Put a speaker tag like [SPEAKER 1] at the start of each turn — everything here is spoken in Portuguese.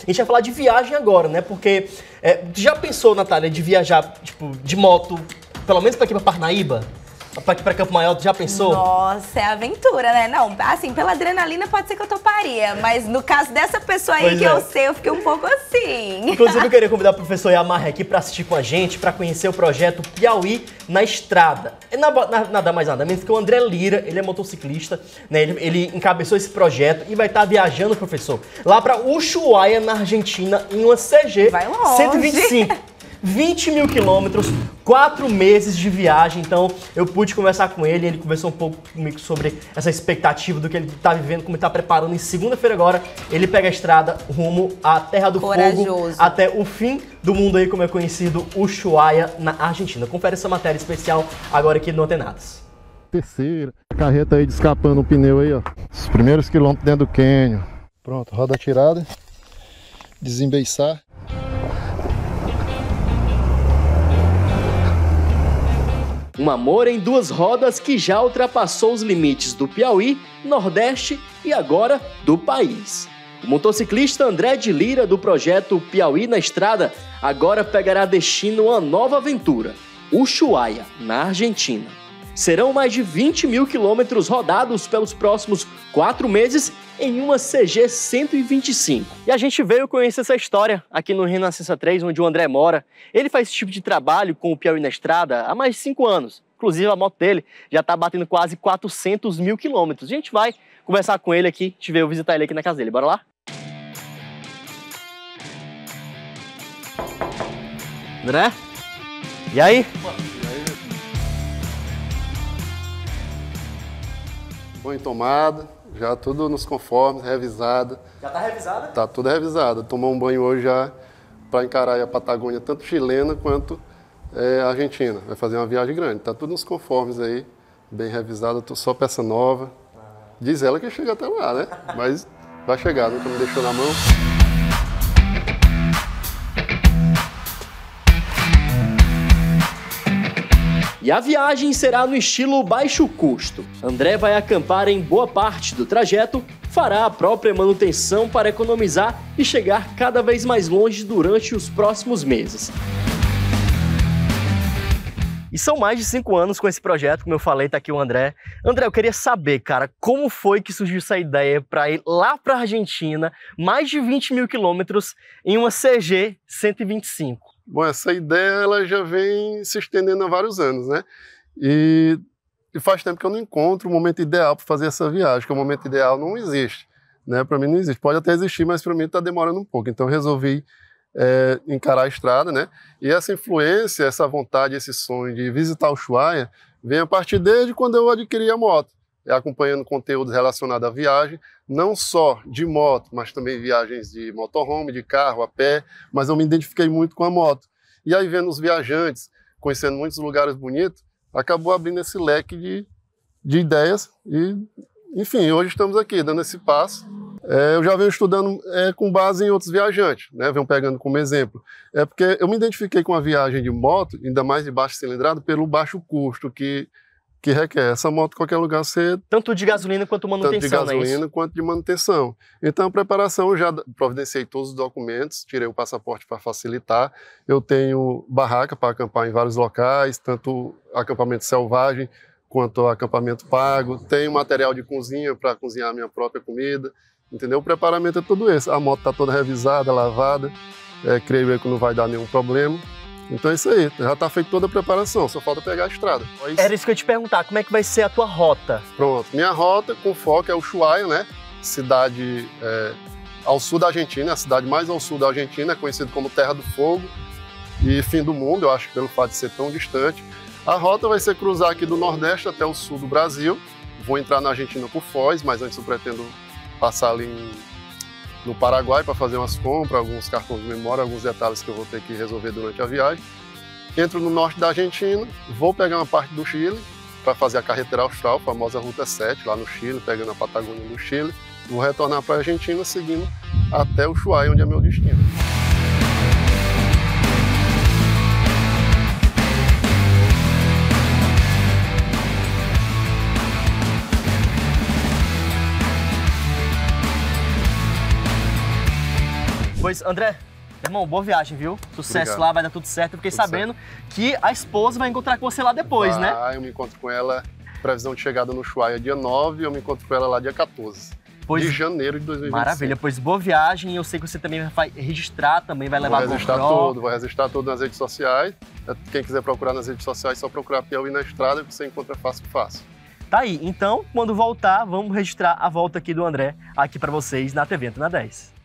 [SPEAKER 1] gente vai falar de viagem agora, né? Porque tu já pensou, Natália, de viajar, tipo, de moto, pelo menos pra aqui pra Parnaíba? Pra aqui pra Campo Maior, tu já pensou?
[SPEAKER 2] Nossa, é aventura, né? Não, assim, pela adrenalina pode ser que eu toparia, mas no caso dessa pessoa aí que eu sei, eu fiquei um pouco assim.
[SPEAKER 1] Inclusive, eu queria convidar o professor Yamarra aqui para assistir com a gente, para conhecer o projeto Piauí na Estrada. Nada mais nada menos que o André Lira, ele é motociclista, né? Ele encabeçou esse projeto e vai estar viajando, professor, lá para Ushuaia, na Argentina, em uma CG
[SPEAKER 2] Vai longe.
[SPEAKER 1] 125. 20 mil quilômetros, 4 meses de viagem. Então eu pude conversar com ele conversou um pouco comigo sobre essa expectativa do que ele tá vivendo, como ele tá preparando. Em segunda-feira agora, ele pega a estrada rumo à Terra do Fogo, até o fim do mundo aí, como é conhecido, Ushuaia, na Argentina. Confere essa matéria especial agora aqui no Antenados.
[SPEAKER 3] Terceira, carreta aí descapando o pneu aí, ó. Os primeiros quilômetros dentro do cânion. Pronto, roda tirada, desembeiçar.
[SPEAKER 1] Um amor em duas rodas que já ultrapassou os limites do Piauí, Nordeste e agora do país. O motociclista André de Lira, do projeto Piauí na Estrada, agora pegará destino a uma nova aventura, Ushuaia, na Argentina. Serão mais de 20 mil quilômetros rodados pelos próximos 4 meses em uma CG 125. E a gente veio conhecer essa história aqui no Renascença 3, onde o André mora. Ele faz esse tipo de trabalho com o Piauí na Estrada há mais de 5 anos. Inclusive, a moto dele já está batendo quase 400 mil quilômetros. A gente vai conversar com ele aqui, a gente veio visitar ele aqui na casa dele. Bora lá? André? E aí?
[SPEAKER 3] Põe tomada, já tudo nos conformes, revisada.
[SPEAKER 1] Já tá revisada?
[SPEAKER 3] Tá tudo revisado. Tomou um banho hoje já para encarar a Patagônia, tanto chilena quanto argentina. Vai fazer uma viagem grande. Tá tudo nos conformes aí, bem revisada, só peça nova. Diz ela que chega até lá, né? Mas vai chegar, nunca me deixou na mão.
[SPEAKER 1] E a viagem será no estilo baixo custo. André vai acampar em boa parte do trajeto, fará a própria manutenção para economizar e chegar cada vez mais longe durante os próximos meses. E são mais de 5 anos com esse projeto, como eu falei, tá aqui o André. André, eu queria saber, cara, como foi que surgiu essa ideia para ir lá para a Argentina, mais de 20 mil quilômetros, em uma CG 125?
[SPEAKER 3] Bom, essa ideia ela já vem se estendendo há vários anos, né? E faz tempo que eu não encontro o momento ideal para fazer essa viagem, que o momento ideal não existe, né? Para mim não existe. Pode até existir, mas para mim está demorando um pouco. Então eu resolvi encarar a estrada, né? E essa influência, essa vontade, esse sonho de visitar o Ushuaia vem a partir desde quando eu adquiri a moto, acompanhando conteúdos relacionados à viagem, não só de moto, mas também viagens de motorhome, de carro, a pé, mas eu me identifiquei muito com a moto. E aí vendo os viajantes, conhecendo muitos lugares bonitos, acabou abrindo esse leque de ideias e, enfim, hoje estamos aqui dando esse passo. Eu já venho estudando com base em outros viajantes, né? Venho pegando como exemplo. Porque eu me identifiquei com a viagem de moto, ainda mais de baixa cilindrada, pelo baixo custo que requer. Essa moto, em qualquer lugar, você...
[SPEAKER 1] Tanto de gasolina quanto manutenção,
[SPEAKER 3] Tanto de gasolina quanto de manutenção. Então, a preparação, eu já providenciei todos os documentos, tirei o passaporte para facilitar. Eu tenho barraca para acampar em vários locais, tanto acampamento selvagem quanto acampamento pago. Tenho material de cozinha para cozinhar a minha própria comida. Entendeu? O preparamento é tudo esse. A moto está toda revisada, lavada. Creio que não vai dar nenhum problema. Então é isso aí, já está feita toda a preparação, só falta pegar a estrada.
[SPEAKER 1] Era isso que eu ia te perguntar, como é que vai ser a tua rota?
[SPEAKER 3] Pronto, minha rota com foco é Ushuaia, né? Cidade ao sul da Argentina, a cidade mais ao sul da Argentina, é conhecida como Terra do Fogo e fim do mundo, eu acho, pelo fato de ser tão distante. A rota vai ser cruzar aqui do Nordeste até o sul do Brasil. Vou entrar na Argentina por Foz, mas antes eu pretendo passar ali no Paraguai para fazer umas compras, alguns cartões de memória, alguns detalhes que eu vou ter que resolver durante a viagem. Entro no norte da Argentina, vou pegar uma parte do Chile para fazer a carretera austral, a famosa Ruta 7, lá no Chile, pegando a Patagônia do Chile. Vou retornar para a Argentina, seguindo até o Ushuaia, onde é meu destino.
[SPEAKER 1] Pois, André, irmão, boa viagem, viu? Sucesso
[SPEAKER 3] Obrigado.
[SPEAKER 1] lá, vai dar tudo certo. Eu fiquei sabendo que a esposa vai encontrar com você lá depois, né?
[SPEAKER 3] Eu me encontro com ela, previsão de chegada no Ushuaia dia 9, eu me encontro com ela lá dia 14.
[SPEAKER 1] Pois,
[SPEAKER 3] de janeiro de 2025.
[SPEAKER 1] Maravilha, pois boa viagem. Eu sei que você também vai registrar, também vai levar
[SPEAKER 3] Vou registrar tudo nas redes sociais. Quem quiser procurar nas redes sociais, só procurar Piauí na Estrada, que você encontra fácil.
[SPEAKER 1] Tá aí, então, quando voltar, vamos registrar a volta aqui do André, aqui pra vocês na TV Antena 10.